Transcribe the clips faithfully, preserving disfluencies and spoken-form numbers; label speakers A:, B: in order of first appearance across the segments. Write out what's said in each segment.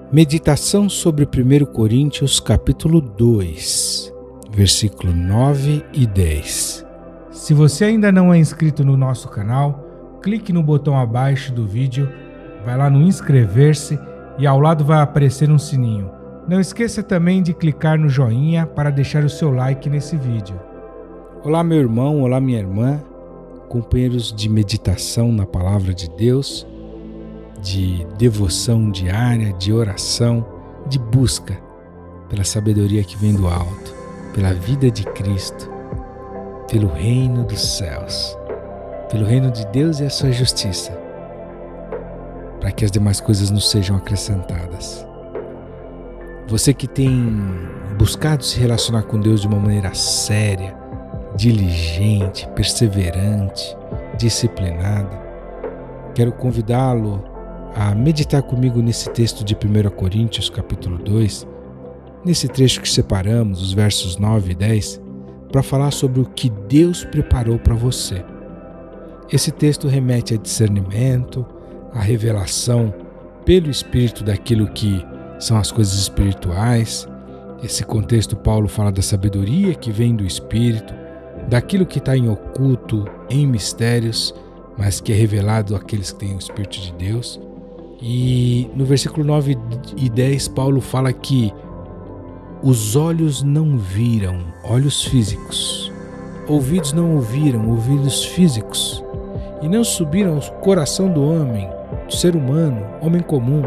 A: Meditação sobre primeiro Coríntios capítulo dois, versículo nove e dez.
B: Se você ainda não é inscrito no nosso canal, clique no botão abaixo do vídeo, vai lá no inscrever-se e ao lado vai aparecer um sininho. Não esqueça também de clicar no joinha para deixar o seu like nesse vídeo.
A: Olá meu irmão, olá minha irmã, companheiros de meditação na Palavra de Deus, de devoção diária, de oração, de busca pela sabedoria que vem do alto, pela vida de Cristo, pelo reino dos céus, pelo reino de Deus e a sua justiça, para que as demais coisas nos sejam acrescentadas. Você que tem buscado se relacionar com Deus de uma maneira séria, diligente, perseverante, disciplinada, quero convidá-lo a meditar comigo nesse texto de primeiro Coríntios capítulo dois, nesse trecho que separamos, os versos nove e dez, para falar sobre o que Deus preparou para você. Esse texto remete a discernimento, a revelação pelo Espírito daquilo que são as coisas espirituais. Esse contexto, Paulo fala da sabedoria que vem do Espírito, daquilo que está em oculto, em mistérios, mas que é revelado àqueles que têm o Espírito de Deus. E no versículo nove e dez, Paulo fala que os olhos não viram, olhos físicos, ouvidos não ouviram, ouvidos físicos, e não subiram ao coração do homem, do ser humano, homem comum.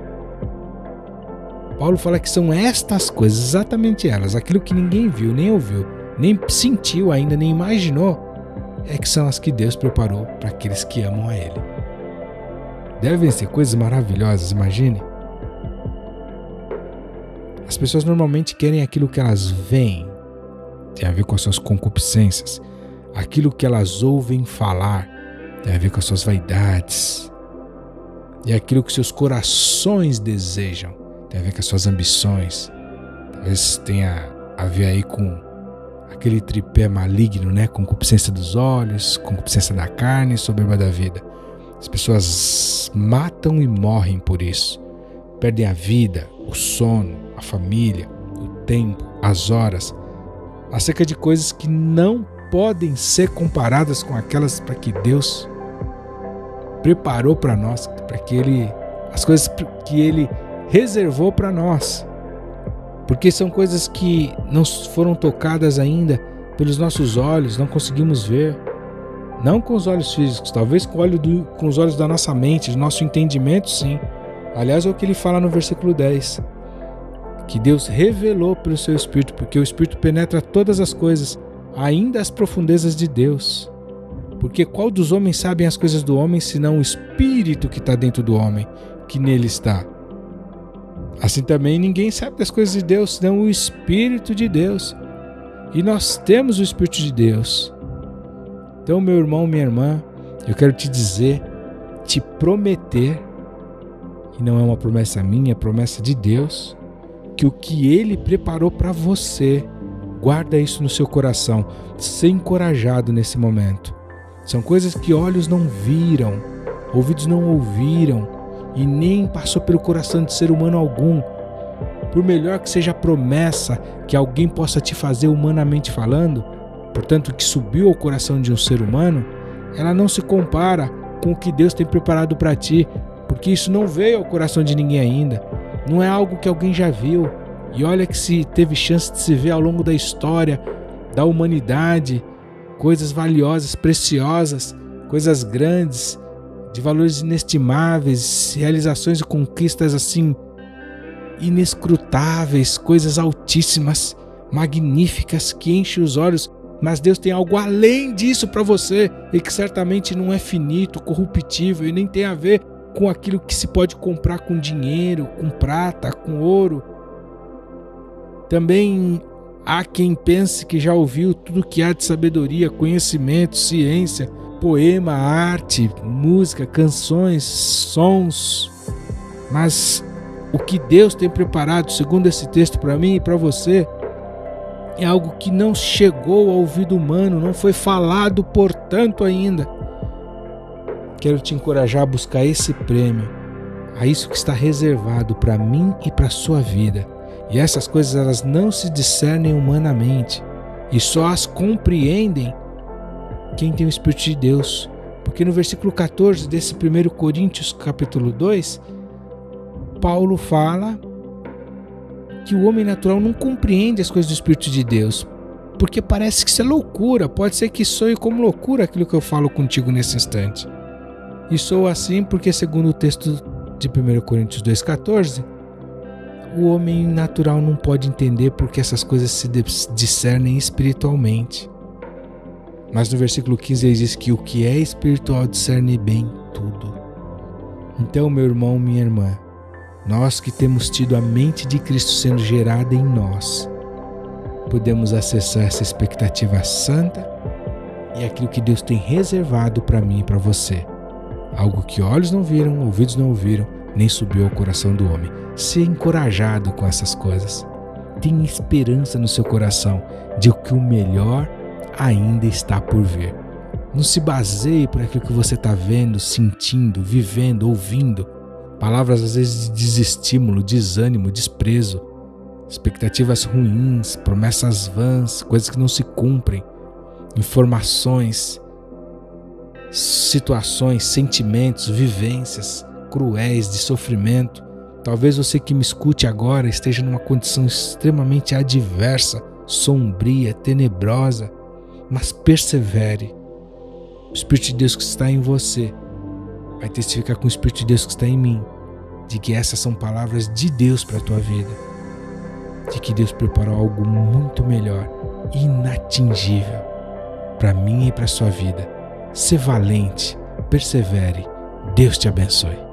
A: Paulo fala que são estas coisas, exatamente elas, aquilo que ninguém viu, nem ouviu, nem sentiu ainda, nem imaginou, é que são as que Deus preparou para aqueles que amam a Ele. Devem ser coisas maravilhosas, imagine. As pessoas normalmente querem aquilo que elas veem, tem a ver com as suas concupiscências. Aquilo que elas ouvem falar, tem a ver com as suas vaidades. E aquilo que seus corações desejam, tem a ver com as suas ambições. Talvez tenha a ver aí com aquele tripé maligno, né? Concupiscência dos olhos, concupiscência da carne e soberba da vida. As pessoas matam e morrem por isso. Perdem a vida, o sono, a família, o tempo, as horas, acerca de coisas que não podem ser comparadas com aquelas para que Deus preparou para nós, para que Ele, as coisas que Ele reservou para nós. Porque são coisas que não foram tocadas ainda pelos nossos olhos, não conseguimos ver. Não com os olhos físicos, talvez com, olho do, com os olhos da nossa mente, do nosso entendimento, sim. Aliás, é o que ele fala no versículo dez. Que Deus revelou pelo seu Espírito, porque o Espírito penetra todas as coisas, ainda as profundezas de Deus. Porque qual dos homens sabem as coisas do homem, senão o Espírito que está dentro do homem, que nele está? Assim também ninguém sabe das coisas de Deus, senão o Espírito de Deus. E nós temos o Espírito de Deus. Então, meu irmão, minha irmã, eu quero te dizer, te prometer, e não é uma promessa minha, é promessa de Deus, que o que Ele preparou para você, guarda isso no seu coração, ser encorajado nesse momento. São coisas que olhos não viram, ouvidos não ouviram, e nem passou pelo coração de ser humano algum. Por melhor que seja a promessa que alguém possa te fazer humanamente falando, portanto, que subiu ao coração de um ser humano, ela não se compara com o que Deus tem preparado para ti, porque isso não veio ao coração de ninguém ainda. Não é algo que alguém já viu. E olha que se teve chance de se ver ao longo da história, da humanidade, coisas valiosas, preciosas, coisas grandes, de valores inestimáveis, realizações e conquistas assim inescrutáveis, coisas altíssimas, magníficas, que enchem os olhos. Mas Deus tem algo além disso para você e que certamente não é finito, corruptível e nem tem a ver com aquilo que se pode comprar com dinheiro, com prata, com ouro. Também há quem pense que já ouviu tudo que há de sabedoria, conhecimento, ciência, poema, arte, música, canções, sons. Mas o que Deus tem preparado, segundo esse texto para mim e para você, é algo que não chegou ao ouvido humano, não foi falado, portanto, ainda. Quero te encorajar a buscar esse prêmio, a isso que está reservado para mim e para a sua vida. E essas coisas elas não se discernem humanamente e só as compreendem quem tem o Espírito de Deus. Porque no versículo catorze desse primeiro Coríntios capítulo dois, Paulo fala que o homem natural não compreende as coisas do Espírito de Deus, porque parece que isso é loucura. Pode ser que soe como loucura aquilo que eu falo contigo nesse instante. E sou assim porque, segundo o texto de primeiro Coríntios dois, catorze, o homem natural não pode entender porque essas coisas se discernem espiritualmente. Mas no versículo quinze ele diz que o que é espiritual discerne bem tudo. Então, meu irmão, minha irmã, nós que temos tido a mente de Cristo sendo gerada em nós, podemos acessar essa expectativa santa e aquilo que Deus tem reservado para mim e para você. Algo que olhos não viram, ouvidos não ouviram, nem subiu ao coração do homem. Ser encorajado com essas coisas. Tenha esperança no seu coração de que o melhor ainda está por vir. Não se baseie por aquilo que você está vendo, sentindo, vivendo, ouvindo. Palavras às vezes de desestímulo, desânimo, desprezo. Expectativas ruins, promessas vãs, coisas que não se cumprem. Informações, situações, sentimentos, vivências cruéis de sofrimento. Talvez você que me escute agora esteja numa condição extremamente adversa, sombria, tenebrosa, mas persevere. O Espírito de Deus que está em você vai testificar com o Espírito de Deus que está em mim, de que essas são palavras de Deus para a tua vida, de que Deus preparou algo muito melhor, inatingível, para mim e para a sua vida. Ser valente, persevere, Deus te abençoe.